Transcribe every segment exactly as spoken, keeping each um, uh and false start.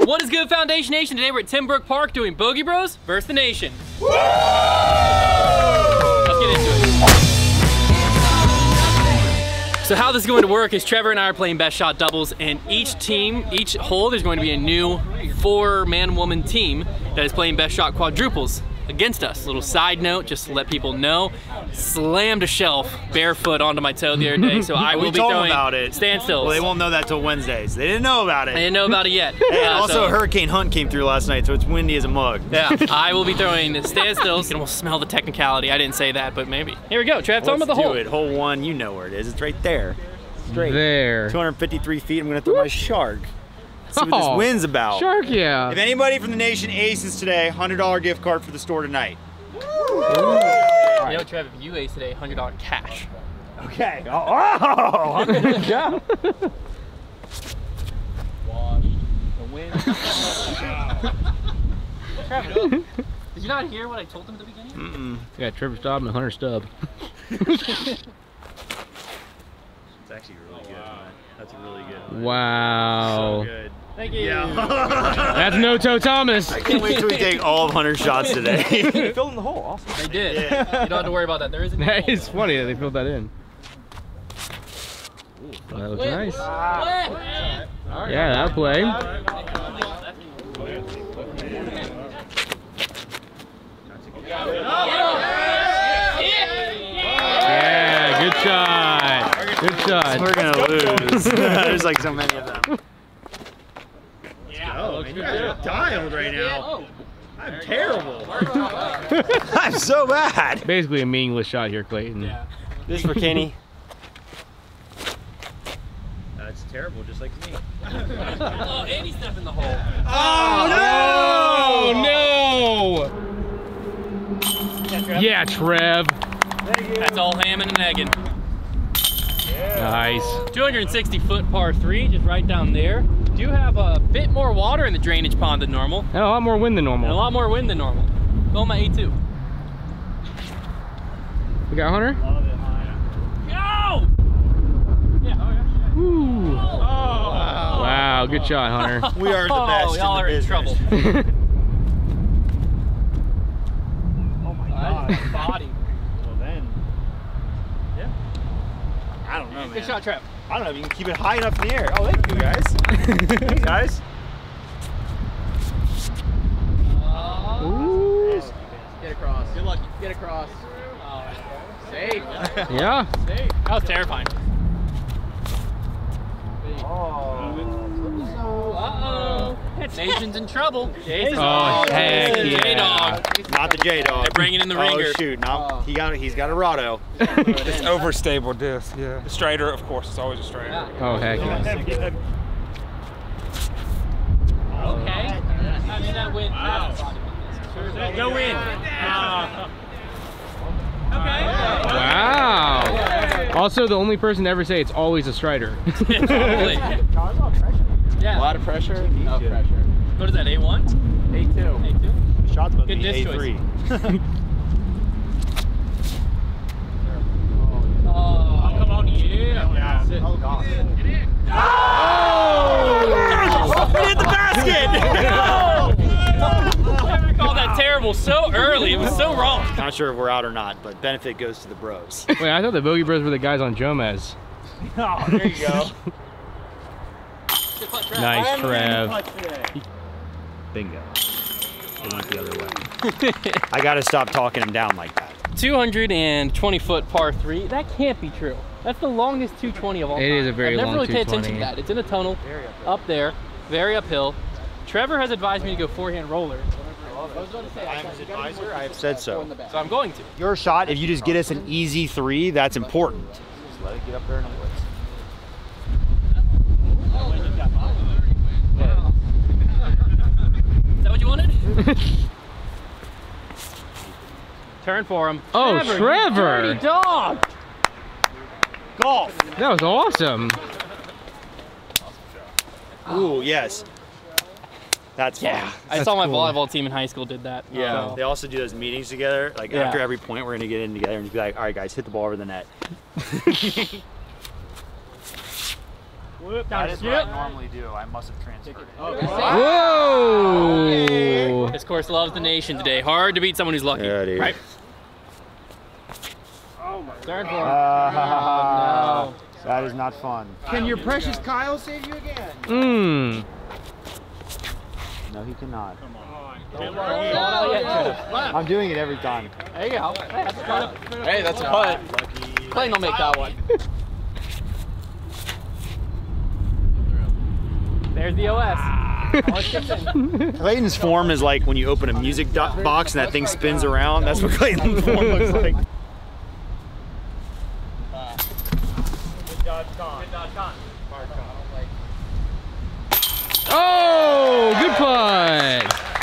What is good, Foundation Nation? Today we're at Timbrook Park doing Bogey Bros versus the Nation. Woo! Let's get into it. So how this is going to work is Trevor and I are playing best shot doubles, and each team, each hole, there's going to be a new four man woman team that is playing best shot quadruples against us. Little side note, just to let people know, slammed a shelf barefoot onto my toe the other day, so I will we be told throwing about it. standstills. Well, they won't know that till Wednesdays. They didn't know about it. I didn't know about it yet. And Uh, also, so, Hurricane Hunt came through last night, so it's windy as a mug. yeah, I will be throwing standstills, and we'll smell the technicality. I didn't say that, but maybe. Here we go, Trev, tell them about the Let's hole. do it. Hole one, you know where it is. It's right there. Straight. There. two hundred fifty-three feet. I'm gonna throw my shark. See what Oh, this wind's about. Shark, yeah. If anybody from the Nation aces today, one hundred dollar gift card for the store tonight. You know, Trev, if you ace today, one hundred dollar cash. Okay. Oh, oh I'm gonna go. Wash the wind. Trevor, did you not hear what I told them at the beginning? Mm-mm. Yeah, Trevor Staub and Hunter Stubb. It's actually really good, man. That's really good. Wow. So good. Thank you. Yeah. That's No Toe Thomas. I can't wait till we take all of Hunter's shots today. They filled in the hole, awesome. They did. Yeah. You don't have to worry about that. There isn't. That is funny that they filled that in. Well, that looks nice. Yeah, that play. Yeah, good shot. Good shot. We're gonna lose. There's like so many of them. Yeah. Oh, man, you're dialed right now. I'm terrible. I'm so bad. Basically a meaningless shot here, Clayton. Yeah. This is for Kenny. That's terrible, just like me. Oh, and he stepped in the hole. Oh, no! Yeah, Trev. That's all ham and an egging. Nice. two hundred sixty foot par three, just right down there. Do have a bit more water in the drainage pond than normal, And a lot more wind than and a normal. lot more wind than normal. Go my A two. We got Hunter? Go! Yeah. Oh, yeah. Ooh. Oh. Wow, good shot, Hunter. We are the best Oh, y'all in are the in business. trouble. Oh my Nice god. body. Well then, Yeah. I don't know, man. Good shot, Trev. I don't know if you can keep it high enough in the air. Oh, thank you, guys. Thanks, guys. Ooh. Get across. Good luck. Get across. Oh, safe. Yeah. Safe. That was terrifying. Uh-oh. Nation's in trouble. Jason's Oh, heck Jason, yeah. J-Dog. Not the J Dog. They're bringing in the ringer. Oh shoot! No, he got he has got a Rado. It's overstable disc, yeah. A straighter, of course, it's always a straighter. Oh, heck yeah. Okay. I mean, that went. Wow. Go in. Okay. Wow. Also, the only person to ever say it's always a strider. Totally. Yeah. A lot of pressure? No pressure. What is that, A one? A two. A two? Shots about Good the disc A three. Oh, come on, yeah. Oh god. Oh! It hit the basket. I called that terrible so early. It was so wrong. Not sure if we're out or not, but benefit goes to the bros. Wait, I thought the Bogey Bros were the guys on Jomez. Oh, there you go. Nice, Trev. Bingo. It went the other way. I gotta stop talking him down like that. two hundred twenty foot par three. That can't be true. That's the longest two twenty of all It time. is a very I've never long really paid two attention to twenty. that. It's in a tunnel up there, very uphill. Trevor has advised me to go forehand roller. I'm his advisor. I have said so. So I'm going to. Your shot, if you just get us an easy three, that's important. Just let it get up there in the woods. Is that what you wanted? Turn for him. Oh, you Trevor. dirty dog. Golf. That was awesome. Ooh, yes. That's fun. Yeah, I That's saw my cool. volleyball team in high school did that. Yeah, So. they also do those meetings together. Like Yeah. after every point, we're gonna get in together and just be like, "All right, guys, hit the ball over the net." Whoop, That down is skip. what I normally do. I must have transferred it. Whoa! course loves the nation today. Hard to beat someone who's lucky. Yeah, dude. Right. Third for him. Uh, That is not fun. Can your precious Kyle save you again? Mmm. No, he cannot. Oh, I'm doing it every time. there you go. Hey, that's a putt. Hey, that's a putt. Clayton will make that one. There's the O S. Clayton's form is like when you open a music do- box and that thing spins around. That's what Clayton's form looks like. Oh, good putt.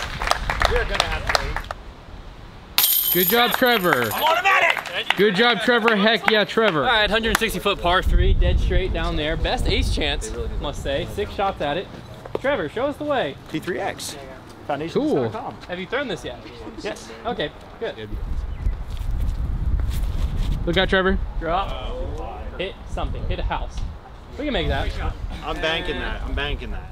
Good job, Trevor. I'm automatic. Good job, Trevor. Heck yeah, Trevor. All right, one hundred sixty foot par three, dead straight down there. Best ace chance, must say. Six shots at it. Trevor, show us the way. T three X. Foundations dot com. Cool. Have you thrown this yet? Yes. Okay, good. Look out, Trevor. Drop. Hit something. Hit a house. We can make that. I'm banking that. I'm banking that.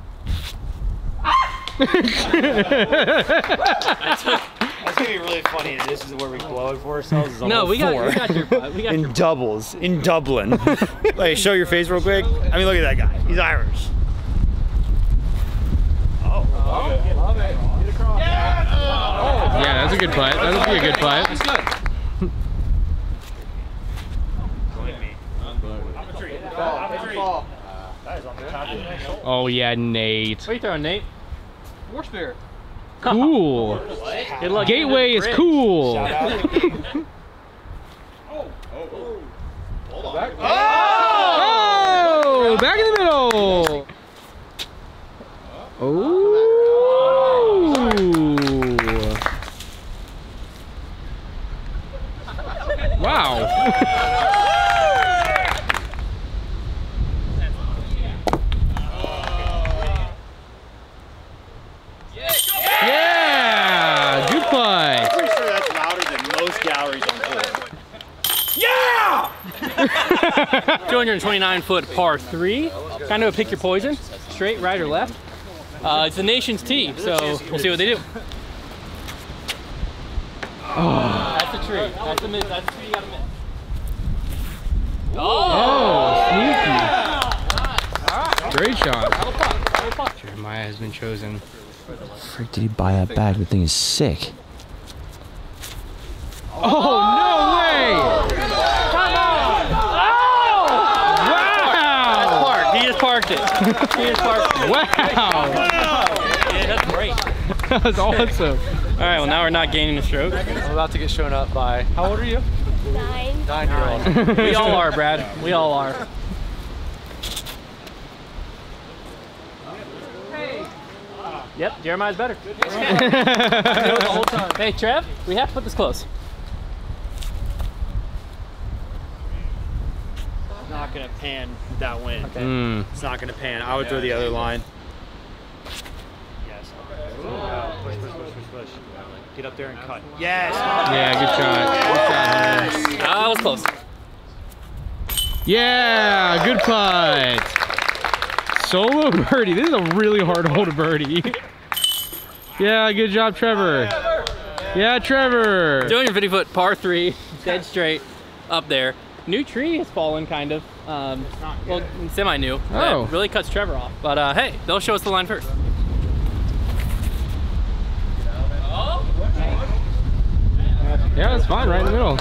That's gonna be really funny. And this is where we blow it for ourselves. Is on No, hole we got, four. we got your putt. We got in your doubles in Dublin. Like, show your face real quick. I mean, look at that guy. He's Irish. Oh, love it. Love it. Get across. Yeah, Yeah, that's a good putt. That'll be a good putt. That's good. Oh yeah, Nate. What are you throwing, Nate? War Spirit. Cool. Good luck. Gateway is cool. Shout out. Oh, back in the middle. Oh. Wow. Yeah, good putt. I'm pretty sure that's louder than most galleries on court. two hundred twenty-nine foot par three. Kind of a pick your poison. Straight, right, or left. Uh, it's the nation's tee, so we'll see what they do. Oh, That's the tree. That's the miss. That's the tree you gotta miss. oh sneaky. Great shot. Have a putt. Have a putt. Jeremiah has been chosen. Frick, did he buy that bag? The thing is sick. Oh, no way! Come on! Wow! Parked. He just parked it. He just parked it. Wow! Yeah, that's great. That was awesome. All right, well now we're not gaining a stroke. I'm about to get shown up by, how old are you? Nine. Nine-year-old. We all are, Brad. We all are. Yep, Jeremiah's better. Hey, Trev, we have to put this close. It's not gonna pan with that wind. Mm. It's not gonna pan. I would throw the other line. Yes. Push, push, push, push, push. Get up there and cut. Yes. Yeah, good shot. Good shot, Hunter. Ah, that was close. Yeah, good putt. Solo birdie. This is a really hard hole to birdie. Yeah, good job, Trevor. Yeah, Trevor. two hundred fifty foot par three, dead straight, up there. New tree has fallen, kind of. Um, well, semi-new. Oh. That really cuts Trevor off. But uh, hey, they'll show us the line first. Yeah, that's fine, right in the middle.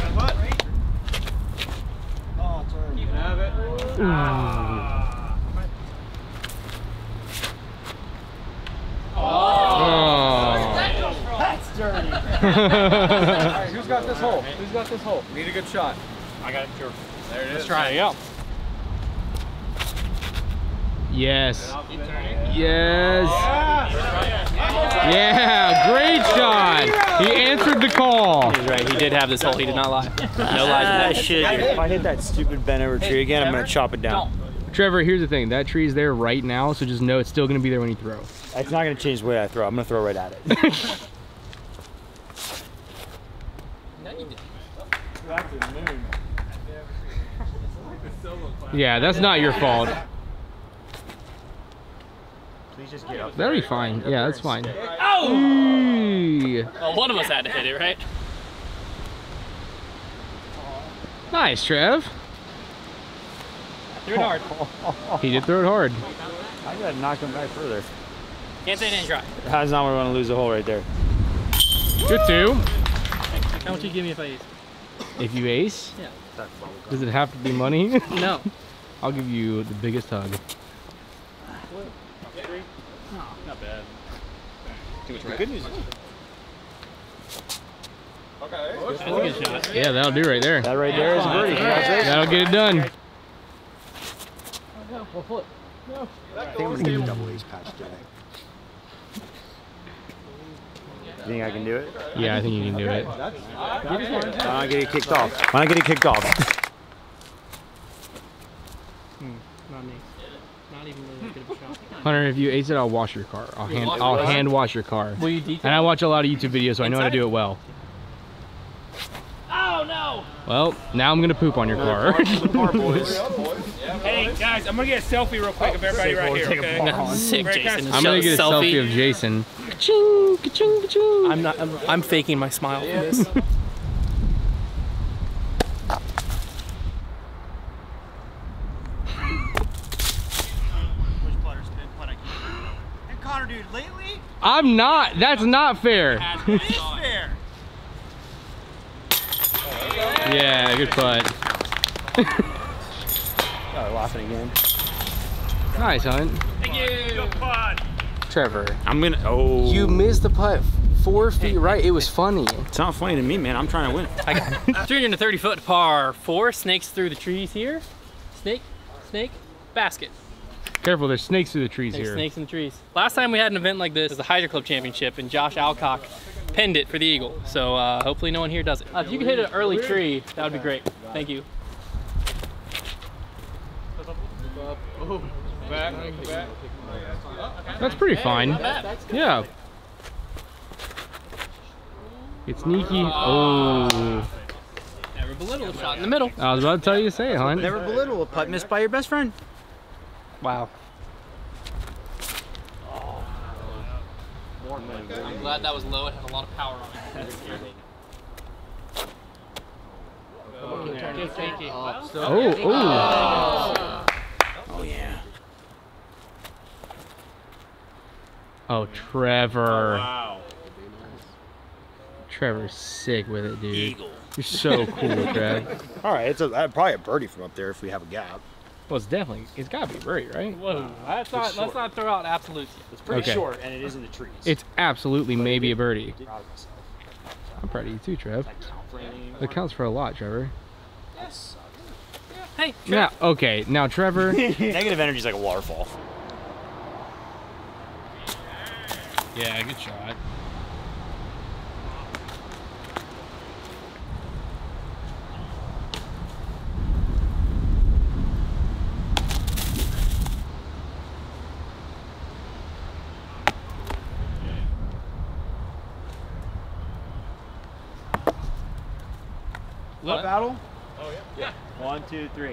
Oh. That's dirty. Alright, who's got this hole? Who's got this hole? Need a good shot. I got it. Sure. There it is. Let's try it. Go. Yes. Yes. Yeah, great shot. He answered the call. He's right. He did have this hole. He did not lie. No lies. Ah, shit. If I hit that stupid bent over tree again, I'm gonna chop it down. Trevor, here's the thing. That tree's there right now, so just know it's still going to be there when you throw. It's not gonna change the way I throw. I'm gonna throw right at it. Yeah, that's not your fault. Please just get up. That'll be fine. Yeah, that's fine. Oh! Well, one of us had to hit it, right? Nice, Trev. Threw it hard. He did throw it hard. I gotta knock him back further. Can't say it didn't try. That's not where we want to lose the hole right there. Good two. How much you give me if I ace? If you ace, Yeah. does it have to be money? No. I'll give you the biggest hug. Not bad. Good news. That's a good shot. Yeah, that'll do right there. That right there is a birdie. Congratulations. That'll get it done. I think I'm gonna get a double ace patch today. You think I can do it? Yeah, I think you can do it. Why not get it kicked off? Why not get it kicked off? Not me. Not even really good of a shot. Hunter, if you ace it, I'll wash your car. I'll hand, I'll hand wash your car. Will you detail? And I watch a lot of YouTube videos, so I know how to do it well. Oh no! Well, now I'm gonna poop on your car. Hey guys, I'm gonna get a selfie real quick of everybody right here, okay? Sick, Very Jason. kind I'm gonna get a selfie of Jason. Ka-ching, ka-ching, ka-ching. I'm not. I'm, I'm faking my smile for this. Connor, dude, lately? I'm not. That's not fair. It is fair. Yeah, good putt. Oh, laughing again. Nice, Hunt. Thank you. Good putt. Trevor, I'm gonna. Oh. you missed the putt four feet right. It was funny. It's not funny to me, man. I'm trying to win. I got three hundred thirty foot par four. Snakes through the trees here. Snake, snake, basket. Careful, there's snakes through the trees There's here. snakes in the trees. Last time we had an event like this was the Hydro Club Championship, and Josh Alcock pinned it for the eagle. So uh, hopefully no one here does it. Uh, if you could hit an early tree, that would be great. Thank you. That's pretty fine. Yeah. It's sneaky. Oh. Never belittle a shot in the middle. I was about to tell you to say it, Hunt. Never belittle a putt missed by your best friend. Wow. I'm glad that was low. It had a lot of power on it. Oh, oh. Oh yeah. Oh, Trevor. Wow. Trevor's sick with it, dude. You're so cool, Trev. All right, it's a, uh, probably a birdie from up there if we have a gap. Well, it's definitely, it's gotta be a birdie, right? Whoa. Let's not, let's not throw out absolutes yet. It's pretty Okay. short, and it is in the trees. It's absolutely maybe a birdie. Proud of myself. I'm proud of you too, Trev. That count for anything? That counts for a lot, Trevor. Hey, Now, okay, now Trevor. Negative energy is like a waterfall. Yeah, good shot. What battle? Oh yeah. Yeah. One, two, three.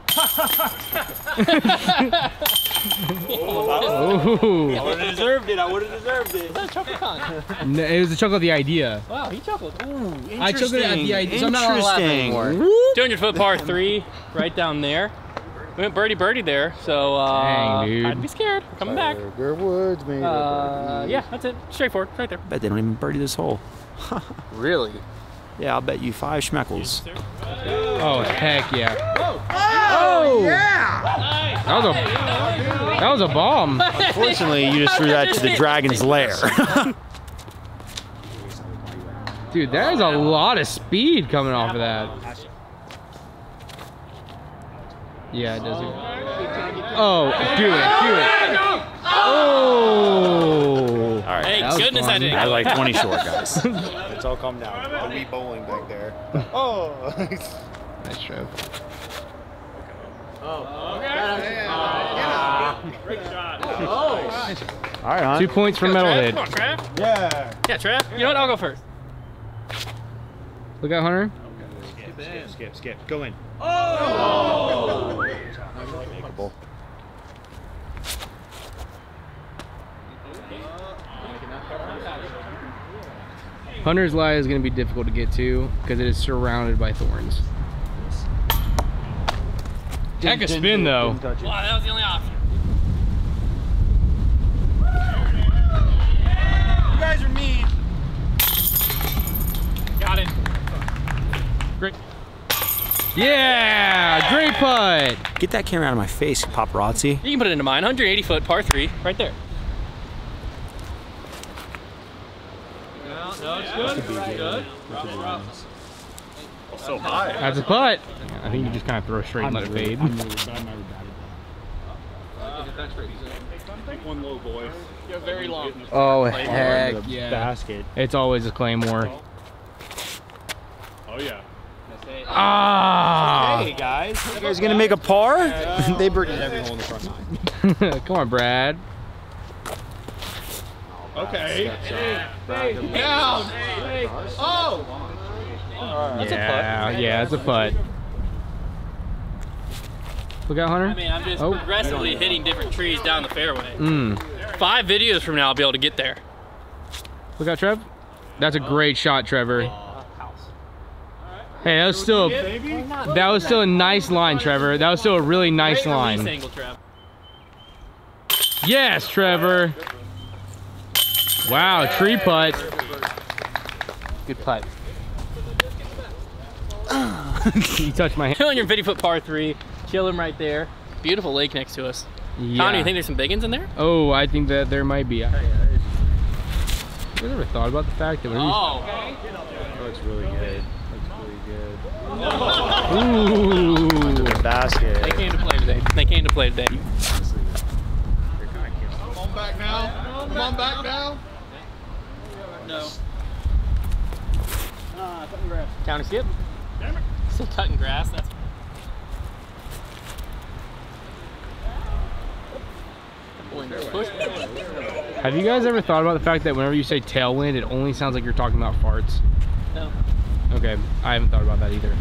Oh. I would have deserved it. I would have deserved it. That's a chocolate con. No, it was the chuckle the idea. Wow, he chuckled. Ooh, I chuckled at the idea, so I'm not allowed to laugh anymore. two hundred foot par three, right down there. We went birdie birdie there, so uh, Dang, dude. I'd be scared. We're coming back. Tiger Woods made Uh, yeah, that's it. Straightforward, right there. Bet they don't even birdie this hole. Really? Yeah, I'll bet you five schmeckles. Oh, heck yeah. Oh, yeah! That was a, that was a bomb. Unfortunately, you just threw that to the dragon's lair. Dude, that is a lot of speed coming off of that. Yeah, it does. Oh, do it, do it. Oh! All right. Thank That was goodness I fun. didn't. I was like twenty short, guys. Let's all calm down. The wee bowling back there. Oh. Nice Trev. All right, hon. Two points for Go, Trev. Metalhead. Come on, Trev. Yeah. Yeah, Trev. You know what? I'll go first. Look out, Hunter. Skip, skip, skip. Go in. Oh! Makeable. Hunter's lie is going to be difficult to get to because it is surrounded by thorns. Heck a spin though. Wow, that was the only option. You guys are mean. Got it. Great. Yeah, great putt. Get that camera out of my face, paparazzi. You can put it into mine. one hundred eighty foot par three, right there. No, no, it's good. It's good. So high. That's a putt. I think you just kind of throw straight and let it fade. Take one low, boys. You're very long. Oh, heck yeah. Basket. It's always a claymore. Oh yeah. Ah! Hey guys, you guys gonna make a par? They birdied every hole in the front nine. Come on, Brad. Okay. Down. Oh! That's yeah, a putt. yeah, it's a putt. Look out, Hunter. I mean, I'm just Oh. progressively hitting different trees down the fairway. Mm. Five videos from now, I'll be able to get there. Look out, Trev. That's a great shot, Trevor. Hey, that was still a, that was still a nice line, Trevor. That was still a really nice Great release line. angle, Trev. Yes, Trevor. Wow, tree putt. Good putt. You touched my hand. two hundred fifty foot par three, chilling right there. Beautiful lake next to us. Yeah. Connor, you think there's some big ones in there? Oh, I think that there might be. You guys ever thought about the fact that when Oh. That looks really good. Looks Ooh. really good. The basket. They came to play today. They came to play today. Come on back now. Come on back now. No. Counter skip. Still cutting grass. That's. Push. Have you guys ever thought about the fact that whenever you say tailwind, it only sounds like you're talking about farts? No. Okay, I haven't thought about that either.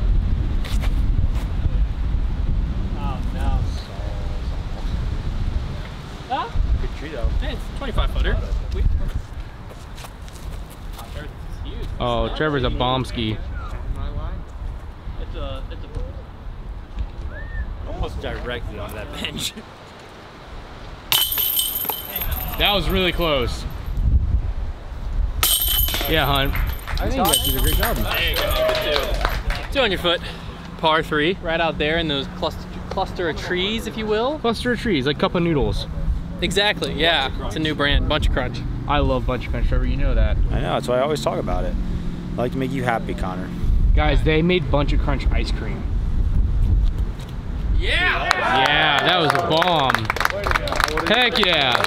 Oh no. Ah, Good tree though. hey, it's a twenty-five footer. We- Huge. Oh, Trevor's a bomb ski. It's a, it's a. Almost directly onto that bench. That was really close. Yeah, Hunt. I think you guys did a great job. two hundred foot par three, right out there in those cluster, cluster of trees, if you will. Cluster of trees, like cup of noodles. Exactly, yeah. It's a new brand, Bunch of Crunch. I love Bunch of Crunch, Trevor. You know that. I know, that's why I always talk about it. I like to make you happy, Connor. Guys, they made Bunch of Crunch ice cream. Yeah! Yeah, that was a bomb. Heck yeah.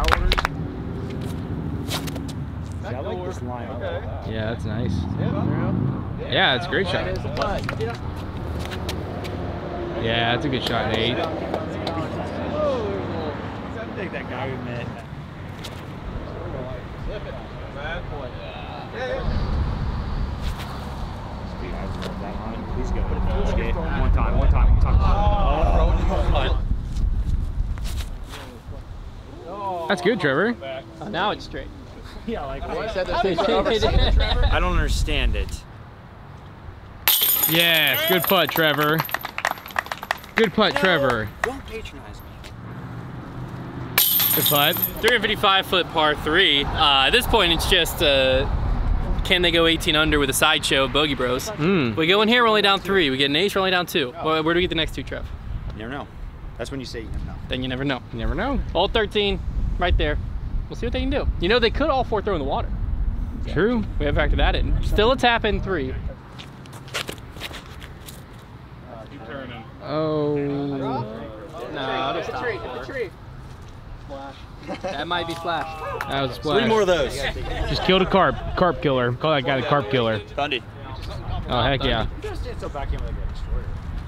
See, I like this line. Yeah, that's nice. Yeah, it's a great shot. Yeah, that's a good shot, Nate. I think that guy we met. Please go. Let's get one time, one time. That's good, Trevor. Oh, now it's straight. Yeah, like what? Yeah, I don't understand it. Yes, good putt, Trevor. Good putt, Trevor. Don't patronize me. Good putt. three hundred fifty-five foot par three. Uh, at this point, it's just uh, can they go eighteen under with a sideshow of Bogey Bros? Mm. We go in here, we're only down three. We get an ace, we're only down two. Where, where do we get the next two, Trev? You never know. That's when you say you never know. Then you never know. You never know. Hole thirteen, right there. We'll see what they can do. You know, they could all four throw in the water. True. We have to factor that in. Still a tap in three. Keep turning. Oh. No, it'll stop. It's a tree. Splash. That might be splash. That was a splash. Three more of those. Just killed a carp. Carp killer. Call that guy a carp killer. Funded. Oh, heck yeah. You just stand so back in with like a destroyer.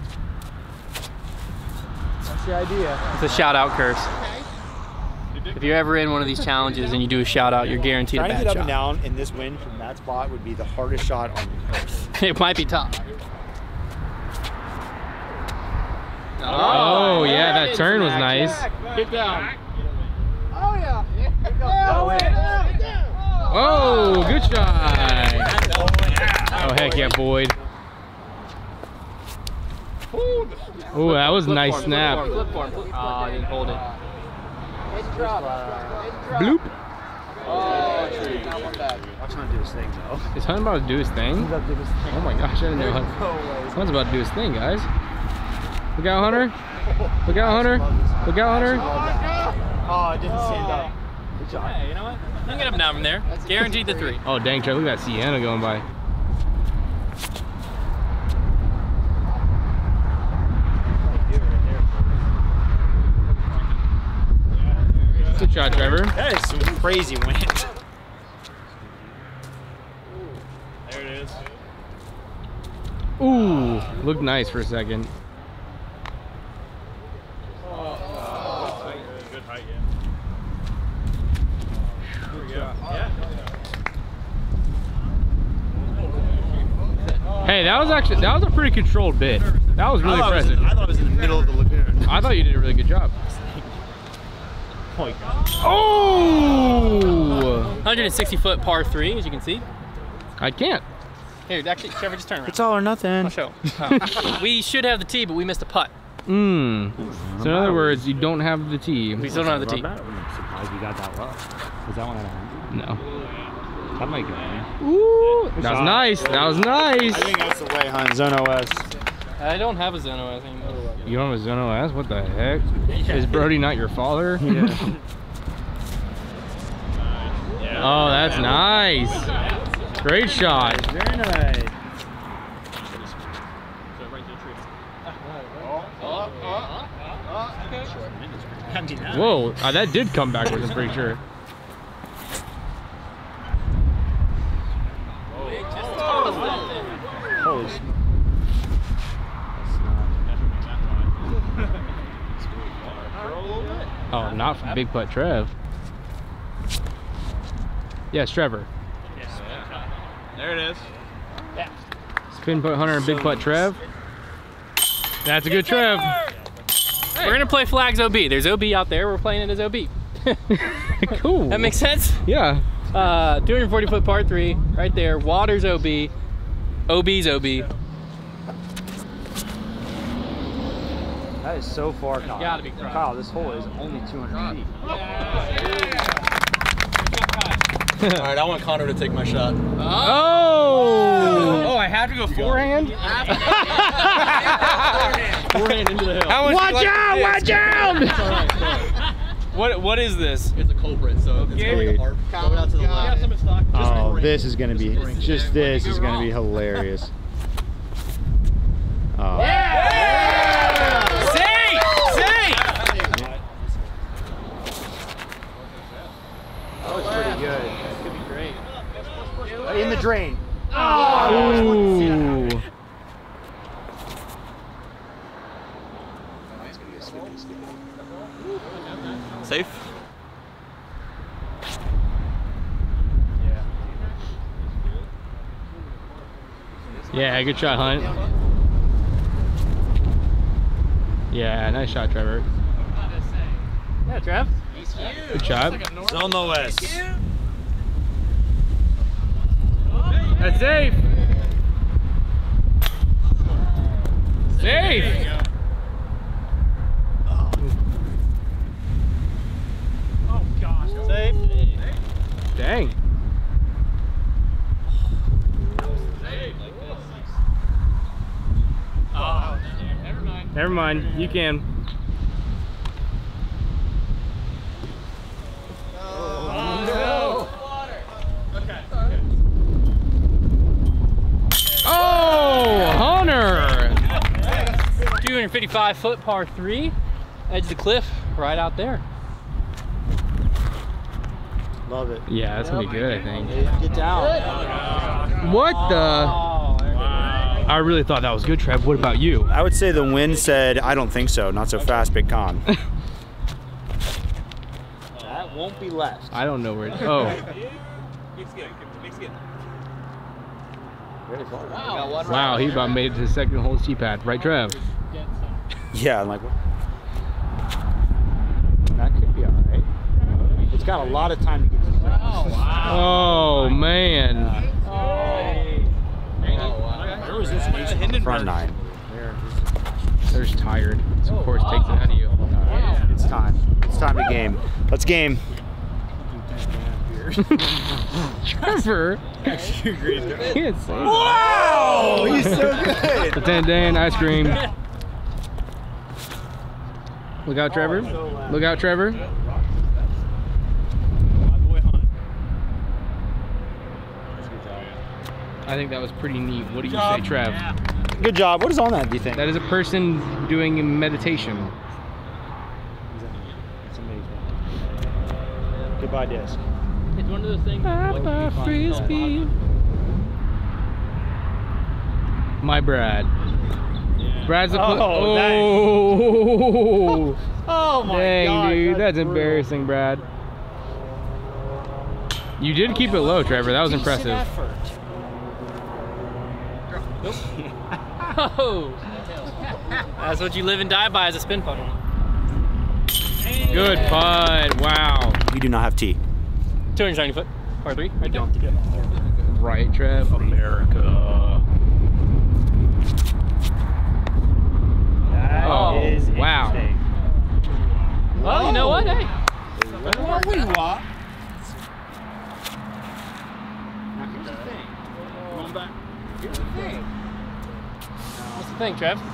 That's the idea. It's a shout out curse. If you're ever in one of these challenges and you do a shout out, you're guaranteed a Trying to bad get up and shot. down in this wind from that spot would be the hardest shot on earth. It might be tough. Oh, yeah, that turn was nice. Get down. Oh, Oh, good shot. Oh, heck yeah, Boyd. Oh, that was a nice snap. Flip form. Ah, didn't hold it. Bloop. Watch him do his thing, though. Is Hunt about to do his thing? Oh my gosh, I didn't know Hunt. Hunt's about to do his thing, guys. Look out, Hunter. Look out, Hunter. Look out, Hunter. Oh, I didn't stand up. Good job. Hey, you know what? You can get up now from there. Guaranteed the three. Oh, dang, Trevor, look at that Sienna going by. Good shot, Trevor. That is some crazy wind. There it is. Ooh, looked nice for a second. Good height, yeah. Here we go. Hey, that was actually, that was a pretty controlled bit. That was really I thought it was impressive. in- I thought it was in the middle of the lagoon. I thought you did a really good job. Oh, my God. Oh! one hundred sixty foot par three, as you can see. I can't. Here, actually, Trevor, just turn around. It's all or nothing. I'll show. Oh. We should have the tee, but we missed a putt. Mmm. So in other words, you don't have the tee. We still don't have the tee. I'm surprised you got that low. Was that one at one hundred? No. That might go in. Ooh, that was shot. nice. That was nice. I think that's the way, Hunt. Zone O S. I don't have a Zono, I think. You don't have a Zono S? What the heck? Is Brody not your father? Oh, that's nice. Great shot. Very nice. Whoa, uh, that did come backwards, I'm pretty sure. Holy smokes. Oh, not from Big Putt Trev. Yes, Trevor. There it is. Spin Putt Hunter and Big Putt Trev. That's a good Trev. We're gonna play flags O B. There's O B out there. We're playing it as O B. Cool. That makes sense. Yeah. Uh, two hundred forty foot par three, right there. Water's O B. O B's O B. That is so far, Kyle. gotta be Kyle. Kyle, this hole is only two hundred feet. All right, I want Connor to take my shot. Oh! Oh, I have to go forehand? Forehand into the hill. Watch out! Watch out! What What is this? It's a culprit, so it's going Dude. apart. Throw it out to the left. Oh, this is gonna be, just this is gonna be hilarious. Oh. Safe! Safe! That was pretty good. That could be great. In the drain. Ooh. Safe? Yeah, good shot, Hunt. Yeah, nice shot, Trevor. Yeah, Trev. Good shot. Zone O S. That's safe. Safe. Oh gosh. Safe. Dang. Oh, never mind. Never mind. You can. Oh, Hunter! two hundred fifty-five foot par three, edge of the cliff, right out there. Love it. Yeah, that's gonna be good, I think. Get down. What the? Oh, there it is. I really thought that was good, Trev. What about you? I would say the wind said, I don't think so. Not so fast, Big Con. That won't be left. I don't know where. It, oh, wow! He about made it to the second hole tee pad, right, Trev? Yeah, I'm like, what? That could be all right. It's got a lot of time to get to the ground. Oh man. It's game. Trevor. It's Wow! He's so good. the Dan Dan ice cream. Look out, Trevor. Look out, Trevor. I think that was pretty neat. What do you say, Trev? Good job. What is on that, do you think? That is a person doing meditation. Goodbye, disc. It's one of those things. Papa Frisbee. My Brad. Brad's a Oh, oh, Oh my dang, God, dude, that's, brutal. embarrassing, Brad. You did keep it low, Trevor. That was impressive. Oh, that's what you live and die by as a spin putter. Good putt. Wow. You do not have T. two hundred seventy foot, par three, right there. Right, Trev. America. That Oh, is wow. interesting. Well, you know what? Hey, what's the thing, Trev?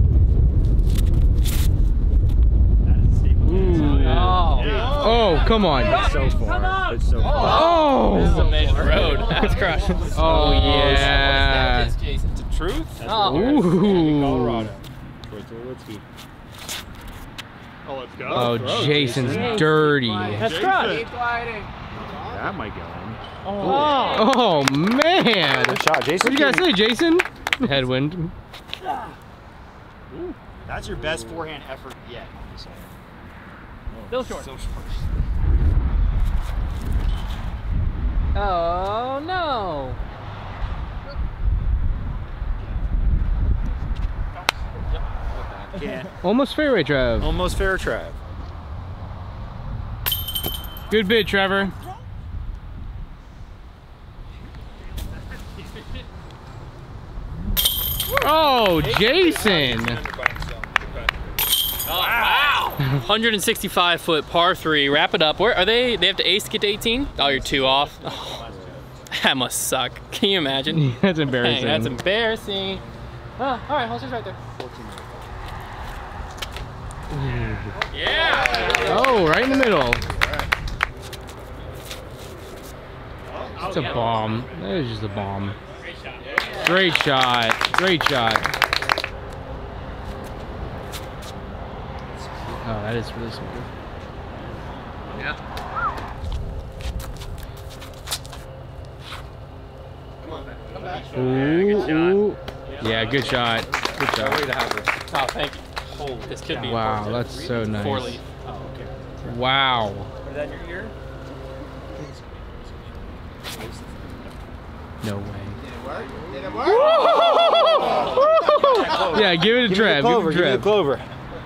Ooh. Oh, Oh, come on. It's so far. It's so far. this is Oh. a major road. That's crushed. Oh, yeah. That's Jason. The truth? Oh, Ooh. Colorado. Oh, let's go. Oh, Jason's dirty. that's crushed. That might go in. Oh, Oh, man. Good shot, Jason. What do you guys say, Jason? Headwind. That's your best forehand effort yet. still short. Oh no. Can't. Almost fairway, Trev. Almost fair, Trav. Good bid, Trevor. Oh, Jason. Oh, wow. one hundred sixty-five foot par three. Wrap it up. Where are they? They have to ace to get to eighteen? Oh, you're two off. Oh, that must suck. Can you imagine? That's embarrassing. Dang, that's embarrassing. Oh, all right, Holster's right there. Yeah. Oh, right in the middle. It's a bomb. That is just a bomb. Great shot. Great shot. Oh, that is really smooth. Yeah. Ooh, ooh. Yeah, good shot. Good shot. Oh, thank you. Oh, this could be. Wow, that's so nice. Four leaf. Wow. Is that in your ear? No way. Yeah, give it a Give me the Trev. clover. Give it Give me a the Trev. clover.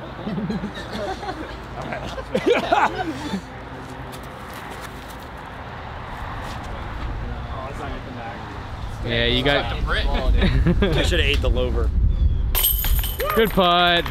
Yeah, you got. I should have ate the lover. Good putt.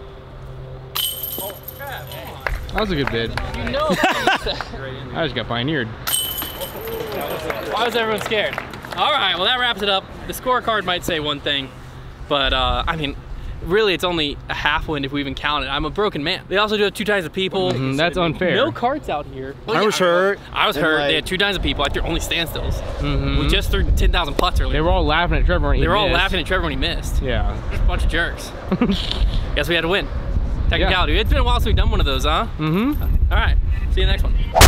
That was a good bid. You know. I just got pioneered. Why was everyone scared? All right, well that wraps it up. The scorecard might say one thing, but uh, I mean, really it's only a half win if we even count it. I'm a broken man. They also do have two times of people. Mhm, that's unfair. No carts out here. I was hurt. I was and hurt. like- They had two times of people. I threw only standstills. Mhm. We just threw ten thousand putts earlier. They were all laughing at Trevor when he They were all missed. laughing at Trevor when he missed. Yeah. Just a bunch of jerks. Guess we had to win. Technicality. It's been a while since we've done one of those, huh? Mm-hmm. All right. See you next one.